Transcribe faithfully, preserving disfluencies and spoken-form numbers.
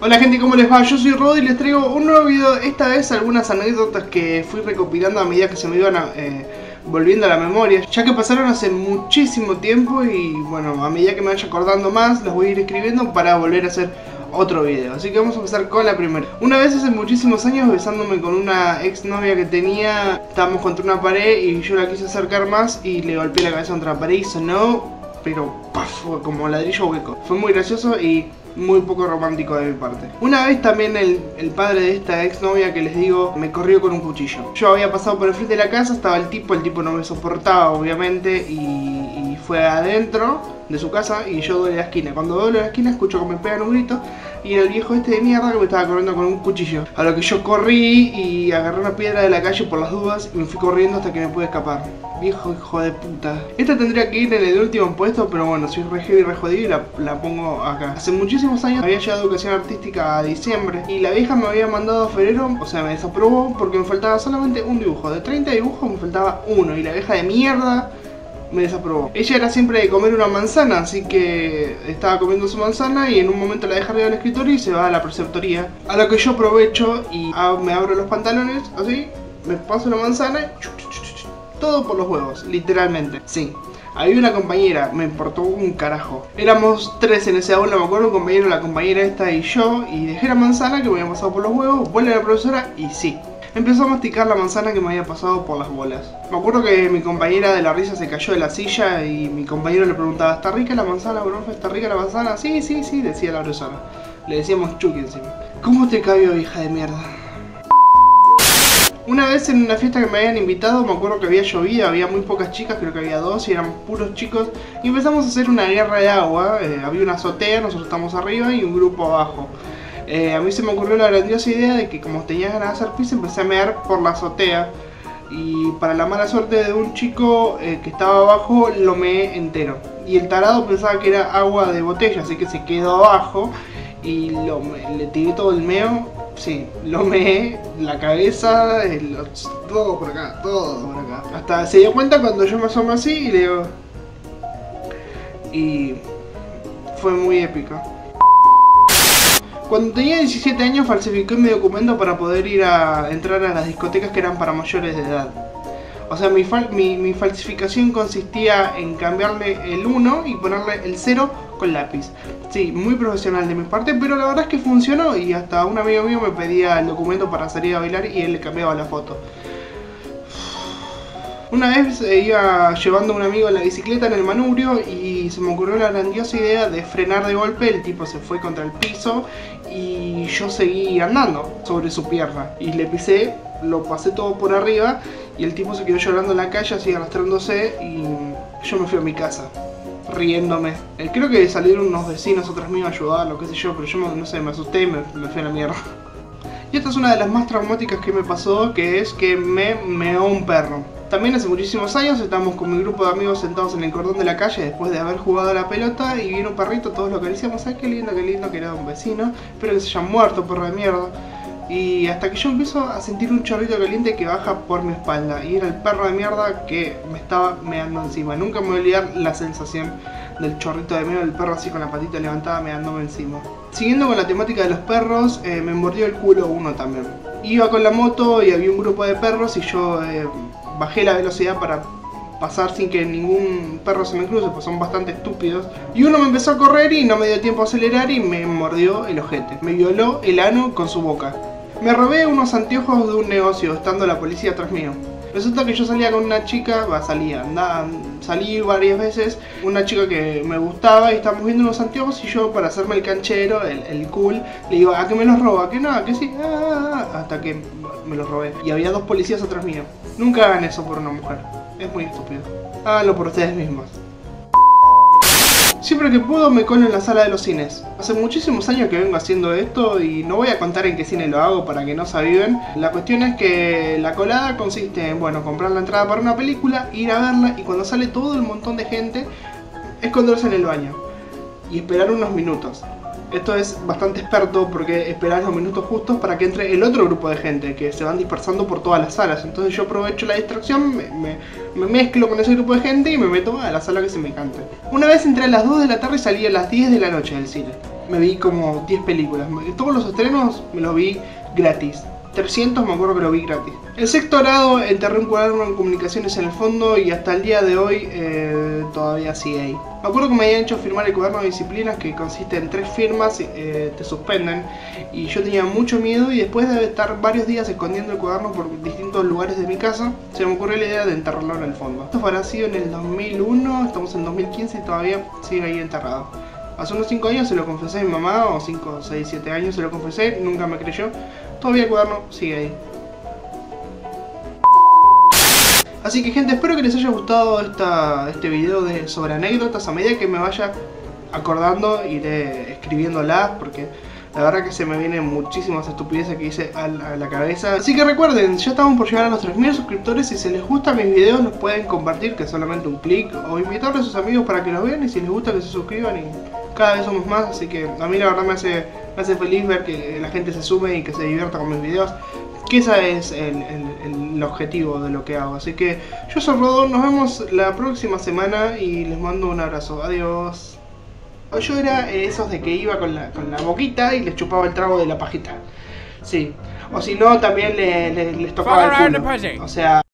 Hola gente, ¿cómo les va? Yo soy Rod y les traigo un nuevo video. Esta vez algunas anécdotas que fui recopilando a medida que se me iban a, eh, volviendo a la memoria, ya que pasaron hace muchísimo tiempo y bueno, a medida que me vaya acordando más las voy a ir escribiendo para volver a hacer otro video. Así que vamos a empezar con la primera. Una vez hace muchísimos años, besándome con una ex novia que tenía, estábamos contra una pared y yo la quise acercar más y le golpeé la cabeza contra la pared y sonó, pero ¡paf!, como ladrillo hueco. Fue muy gracioso y muy poco romántico de mi parte. Una vez también el, el padre de esta ex novia que les digo me corrió con un cuchillo. Yo había pasado por el frente de la casa, estaba el tipo, el tipo no me soportaba obviamente y, y fue adentro de su casa y yo doy la esquina. Cuando doy la esquina escucho que me pegan un grito y era el viejo este de mierda que me estaba corriendo con un cuchillo. A lo que yo corrí y agarré una piedra de la calle por las dudas y me fui corriendo hasta que me pude escapar. Viejo hijo de puta. Esta tendría que ir en el último puesto, pero bueno, soy re heavy y re jodido y la, la pongo acá. Hace muchísimos años había llegado a educación artística a diciembre y la vieja me había mandado a febrero, o sea me desaprobó porque me faltaba solamente un dibujo. De treinta dibujos me faltaba uno y la vieja de mierda me desaprobó. Ella era siempre de comer una manzana, así que estaba comiendo su manzana y en un momento la deja arriba del escritorio y se va a la preceptoría. A lo que yo aprovecho y me abro los pantalones, así, me paso la manzana y todo por los huevos, literalmente. Sí, había una compañera, me importó un carajo. Éramos tres en ese aula, me acuerdo, un compañero, la compañera esta y yo, y dejé la manzana que me había pasado por los huevos, vuelve la profesora y sí, empezó a masticar la manzana que me había pasado por las bolas. Me acuerdo que mi compañera de la risa se cayó de la silla y mi compañero le preguntaba, ¿está rica la manzana, profe? ¿Está rica la manzana? Sí, sí, sí, decía la profesora. Le decíamos Chucky encima. ¿Cómo te cabió, hija de mierda? Una vez en una fiesta que me habían invitado, me acuerdo que había llovido, había muy pocas chicas, creo que había dos y eran puros chicos. Y empezamos a hacer una guerra de agua, eh, había una azotea, nosotros estamos arriba y un grupo abajo. Eh, a mí se me ocurrió la grandiosa idea de que como tenía ganas de hacer pis, empecé a mear por la azotea. Y para la mala suerte de un chico eh, que estaba abajo, lo meé entero. Y el tarado pensaba que era agua de botella, así que se quedó abajo y lo, le tiré todo el meo. Sí, lo meé, la cabeza, el, todo por acá, todo por acá. Hasta se dio cuenta cuando yo me asomo así y le digo... Y... fue muy épico. Cuando tenía diecisiete años falsifiqué mi documento para poder ir a entrar a las discotecas que eran para mayores de edad. O sea, mi, fal mi, mi falsificación consistía en cambiarle el uno y ponerle el cero con lápiz. Sí, muy profesional de mi parte, pero la verdad es que funcionó y hasta un amigo mío me pedía el documento para salir a bailar y él le cambiaba la foto. Una vez eh, iba llevando a un amigo en la bicicleta en el manubrio y se me ocurrió la grandiosa idea de frenar de golpe. El tipo se fue contra el piso y yo seguí andando sobre su pierna y le pisé, lo pasé todo por arriba y el tipo se quedó llorando en la calle así arrastrándose y yo me fui a mi casa riéndome. Eh, creo que salieron unos vecinos atrás mío a ayudarlo, qué sé yo, pero yo me, no sé, me asusté y me, me fui a la mierda. Y esta es una de las más traumáticas que me pasó, que es que me meó un perro. También hace muchísimos años estábamos con mi grupo de amigos sentados en el cordón de la calle después de haber jugado a la pelota y vino un perrito, todos lo acariciamos, ay qué lindo, qué lindo, que era un vecino, espero que se haya muerto, perro de mierda. Y hasta que yo empiezo a sentir un chorrito caliente que baja por mi espalda y era el perro de mierda que me estaba meando encima. Nunca me voy a olvidar la sensación del chorrito de meo del perro así con la patita levantada meándome encima. Siguiendo con la temática de los perros, eh, me mordió el culo uno también. Iba con la moto y había un grupo de perros y yo eh, bajé la velocidad para pasar sin que ningún perro se me cruce, pues son bastante estúpidos. Y uno me empezó a correr y no me dio tiempo a acelerar y me mordió el ojete. Me violó el ano con su boca. Me robé unos anteojos de un negocio, estando la policía atrás mío. Resulta que yo salía con una chica, va, salía, andaba, salí varias veces, una chica que me gustaba y estábamos viendo unos anteojos y yo para hacerme el canchero, el, el cool, le digo, ¿a qué me los roba? ¿A qué no? ¿A qué sí? Ah, hasta que me los robé. Y había dos policías atrás mío. Nunca hagan eso por una mujer, es muy estúpido. Háganlo por ustedes mismos. Siempre que puedo me colo en la sala de los cines. Hace muchísimos años que vengo haciendo esto y no voy a contar en qué cine lo hago para que no se aviven. La cuestión es que la colada consiste en, bueno, comprar la entrada para una película, ir a verla y cuando sale todo el montón de gente, esconderse en el baño y esperar unos minutos. Esto es bastante experto porque esperar los minutos justos para que entre el otro grupo de gente que se van dispersando por todas las salas. Entonces yo aprovecho la distracción, me, me, me mezclo con ese grupo de gente y me meto a la sala que se me cante. Una vez entré a las dos de la tarde y salí a las diez de la noche del cine. me vi como diez películas. Todos los estrenos me los vi gratis. trescientos me acuerdo que lo vi gratis. El sexto grado enterré un cuaderno en comunicaciones en el fondo y hasta el día de hoy eh, todavía sigue ahí. Me acuerdo que me habían hecho firmar el cuaderno de disciplinas, que consiste en tres firmas, eh, te suspenden, y yo tenía mucho miedo, y después de estar varios días escondiendo el cuaderno por distintos lugares de mi casa, se me ocurrió la idea de enterrarlo en el fondo. Esto habrá sido en el dos mil uno, estamos en dos mil quince y todavía sigue ahí enterrado. Hace unos cinco años se lo confesé a mi mamá, o cinco, seis, siete años se lo confesé, nunca me creyó. Todavía el cuaderno sigue ahí. Así que gente, espero que les haya gustado esta, este video de, sobre anécdotas. A medida que me vaya acordando iré escribiéndolas, porque la verdad que se me vienen muchísimas estupideces que hice a la, a la cabeza. Así que recuerden, ya estamos por llegar a los tres mil suscriptores. Si se les gustan mis videos los pueden compartir, que es solamente un clic, o invitarle a sus amigos para que los vean, y si les gusta que se suscriban, y cada vez somos más. Así que a mí la verdad me hace, me hace feliz ver que la gente se sume y que se divierta con mis videos, que ese es el, el, el objetivo de lo que hago. Así que yo soy Rodón, nos vemos la próxima semana y les mando un abrazo. Adiós. Yo era esos de que iba con la, con la boquita y les chupaba el trago de la pajita. Sí. O si no, también le, le, les tocaba el culo. O sea...